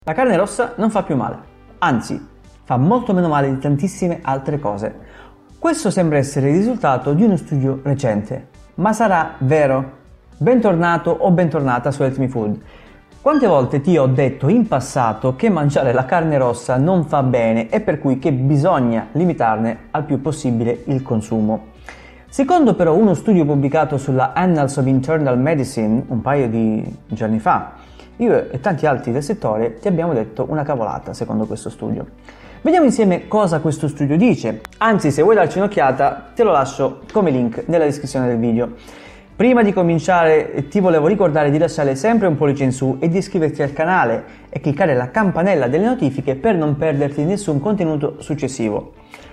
La carne rossa non fa più male, anzi, fa molto meno male di tantissime altre cose. Questo sembra essere il risultato di uno studio recente, ma sarà vero? Bentornato o bentornata su Health Me Food. Quante volte ti ho detto in passato che mangiare la carne rossa non fa bene e per cui che bisogna limitarne al più possibile il consumo? Secondo però uno studio pubblicato sulla Annals of Internal Medicine un paio di giorni fa, io e tanti altri del settore ti abbiamo detto una cavolata secondo questo studio. Vediamo insieme cosa questo studio dice, anzi se vuoi darci un'occhiata te lo lascio come link nella descrizione del video. Prima di cominciare ti volevo ricordare di lasciare sempre un pollice in su e di iscriverti al canale e cliccare la campanella delle notifiche per non perderti nessun contenuto successivo.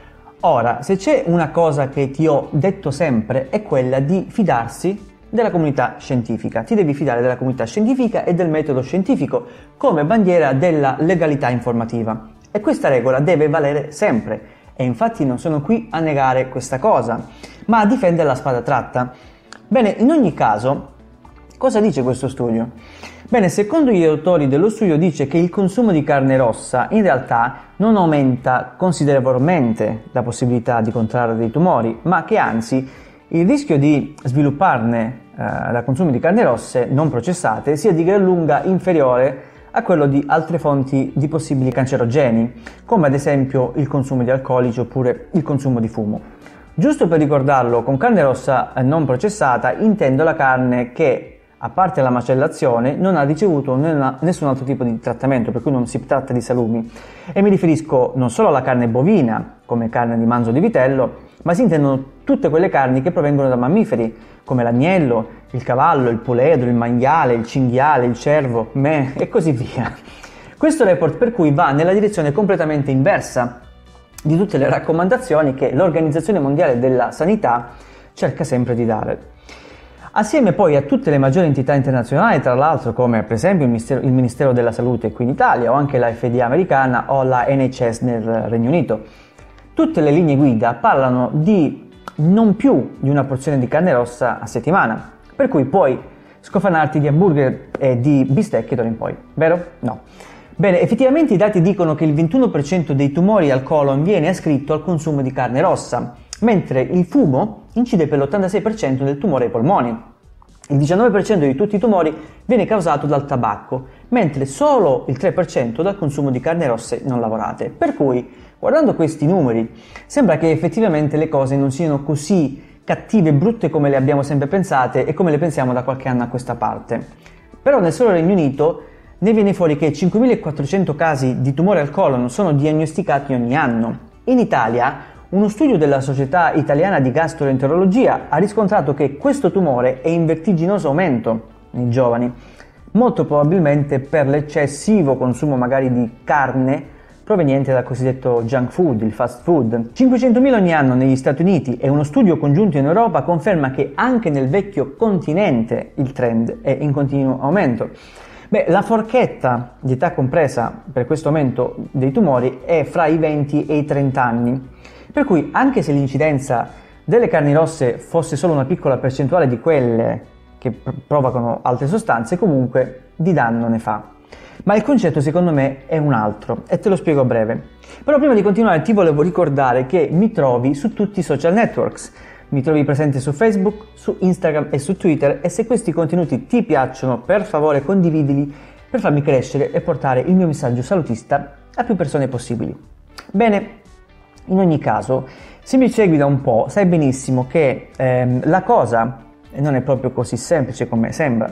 Ora, se c'è una cosa che ti ho detto sempre è quella di fidarsi della comunità scientifica. Ti devi fidare della comunità scientifica e del metodo scientifico come bandiera della legalità informativa. E questa regola deve valere sempre. E infatti non sono qui a negare questa cosa, ma a difendere la spada tratta. Bene, in ogni caso, cosa dice questo studio? Bene, secondo gli autori dello studio dice che il consumo di carne rossa in realtà non aumenta considerevolmente la possibilità di contrarre dei tumori, ma che anzi il rischio di svilupparne da consumo di carne rosse non processate sia di gran lunga inferiore a quello di altre fonti di possibili cancerogeni, come ad esempio il consumo di alcolici oppure il consumo di fumo. Giusto per ricordarlo, con carne rossa non processata intendo la carne che, a parte la macellazione, non ha ricevuto nessun altro tipo di trattamento, per cui non si tratta di salumi. E mi riferisco non solo alla carne bovina, come carne di manzo o di vitello, ma si intendono tutte quelle carni che provengono da mammiferi, come l'agnello, il cavallo, il puledro, il maiale, il cinghiale, il cervo, me e così via. Questo report per cui va nella direzione completamente inversa di tutte le raccomandazioni che l'Organizzazione Mondiale della Sanità cerca sempre di dare. Assieme poi a tutte le maggiori entità internazionali, tra l'altro come per esempio il Ministero della Salute qui in Italia o anche la FDA americana o la NHS nel Regno Unito. Tutte le linee guida parlano di non più di una porzione di carne rossa a settimana, per cui puoi scofanarti di hamburger e di bistecche d'ora in poi, vero? No. Bene, effettivamente i dati dicono che il 21% dei tumori al colon viene ascritto al consumo di carne rossa, mentre il fumo incide per l'86% del tumore ai polmoni. Il 19% di tutti i tumori viene causato dal tabacco, mentre solo il 3% dal consumo di carne rosse non lavorate. Per cui, guardando questi numeri, sembra che effettivamente le cose non siano così cattive e brutte come le abbiamo sempre pensate e come le pensiamo da qualche anno a questa parte. Però nel solo Regno Unito ne viene fuori che 5.400 casi di tumore al colon sono diagnosticati ogni anno. In Italia, uno studio della Società Italiana di Gastroenterologia ha riscontrato che questo tumore è in vertiginoso aumento nei giovani, molto probabilmente per l'eccessivo consumo magari di carne proveniente dal cosiddetto junk food, il fast food. 500.000 ogni anno negli Stati Uniti e uno studio congiunto in Europa conferma che anche nel vecchio continente il trend è in continuo aumento. Beh, la forchetta di età compresa per questo aumento dei tumori è fra i 20 e i 30 anni, per cui anche se l'incidenza delle carni rosse fosse solo una piccola percentuale di quelle che provocano altre sostanze, comunque di danno ne fa. Ma il concetto secondo me è un altro e te lo spiego a breve. Però prima di continuare ti volevo ricordare che mi trovi su tutti i social networks. Mi trovi presente su Facebook, su Instagram e su Twitter e se questi contenuti ti piacciono, per favore condividili per farmi crescere e portare il mio messaggio salutista a più persone possibili. Bene, in ogni caso, se mi segui da un po' sai benissimo che la cosa non è proprio così semplice come sembra.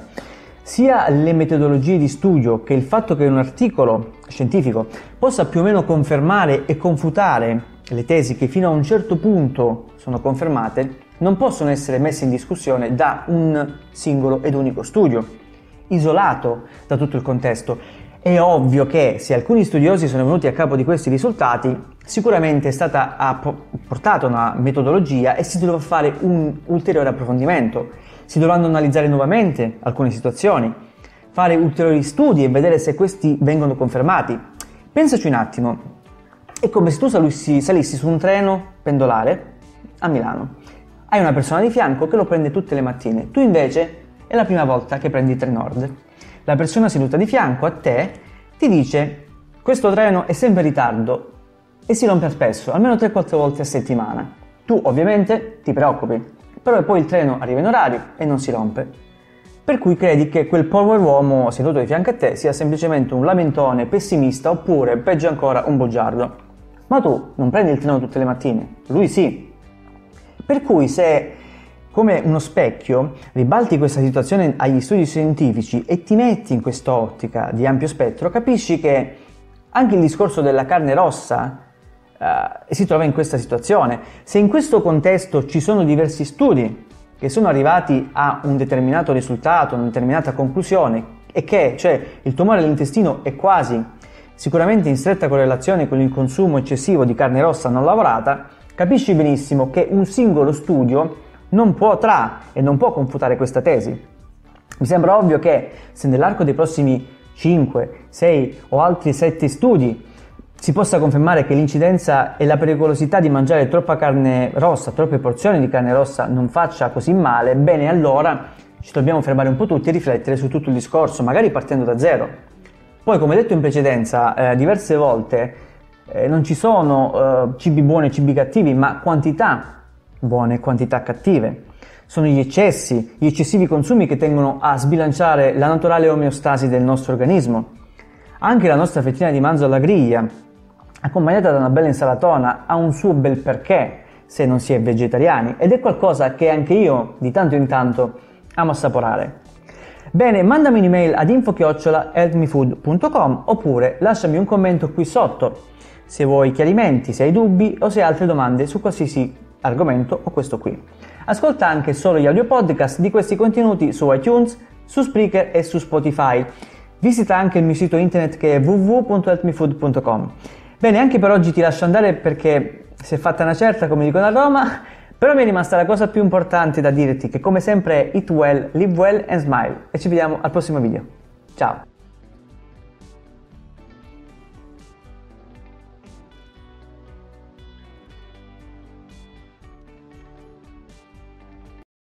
Sia le metodologie di studio che il fatto che un articolo scientifico possa più o meno confermare e confutare le tesi che fino a un certo punto sono confermate, non possono essere messe in discussione da un singolo ed unico studio, isolato da tutto il contesto. È ovvio che se alcuni studiosi sono venuti a capo di questi risultati, sicuramente è stata apportata una metodologia e si dovrà fare un ulteriore approfondimento. Si dovranno analizzare nuovamente alcune situazioni, fare ulteriori studi e vedere se questi vengono confermati. Pensaci un attimo, è come se tu salissi su un treno pendolare a Milano. Hai una persona di fianco che lo prende tutte le mattine, tu invece è la prima volta che prendi Trenord. La persona seduta di fianco a te ti dice questo treno è sempre in ritardo e si rompe spesso, almeno 3-4 volte a settimana. Tu ovviamente ti preoccupi, però poi il treno arriva in orario e non si rompe. Per cui credi che quel pover'uomo seduto di fianco a te sia semplicemente un lamentone pessimista oppure, peggio ancora, un bugiardo. Ma tu non prendi il treno tutte le mattine, lui sì. Per cui se, come uno specchio, ribalti questa situazione agli studi scientifici e ti metti in quest'ottica di ampio spettro, capisci che anche il discorso della carne rossa si trova in questa situazione. Se in questo contesto ci sono diversi studi che sono arrivati a un determinato risultato, una determinata conclusione, e che cioè il tumore dell'intestino è quasi sicuramente in stretta correlazione con il consumo eccessivo di carne rossa non lavorata, capisci benissimo che un singolo studio non potrà e non può confutare questa tesi. Mi sembra ovvio che se nell'arco dei prossimi 5, 6 o altri 7 studi si possa confermare che l'incidenza e la pericolosità di mangiare troppa carne rossa, troppe porzioni di carne rossa non faccia così male, bene, allora ci dobbiamo fermare un po' tutti e riflettere su tutto il discorso, magari partendo da zero. Poi, come detto in precedenza, diverse volte non ci sono cibi buoni e cibi cattivi, ma quantità buone e quantità cattive. Sono gli eccessi, gli eccessivi consumi che tendono a sbilanciare la naturale omeostasi del nostro organismo. Anche la nostra fettina di manzo alla griglia, accompagnata da una bella insalatona, ha un suo bel perché se non si è vegetariani, ed è qualcosa che anche io di tanto in tanto amo assaporare. Bene, mandami un'email ad info@healthmefood.com oppure lasciami un commento qui sotto se vuoi chiarimenti, se hai dubbi o se hai altre domande su qualsiasi argomento o questo qui. Ascolta anche solo gli audio podcast di questi contenuti su iTunes, su Spreaker e su Spotify. Visita anche il mio sito internet che è www.healthmefood.com. Bene, anche per oggi ti lascio andare perché si è fatta una certa, come dicono a Roma, però mi è rimasta la cosa più importante da dirti, che come sempre è eat well, live well and smile, e ci vediamo al prossimo video. Ciao!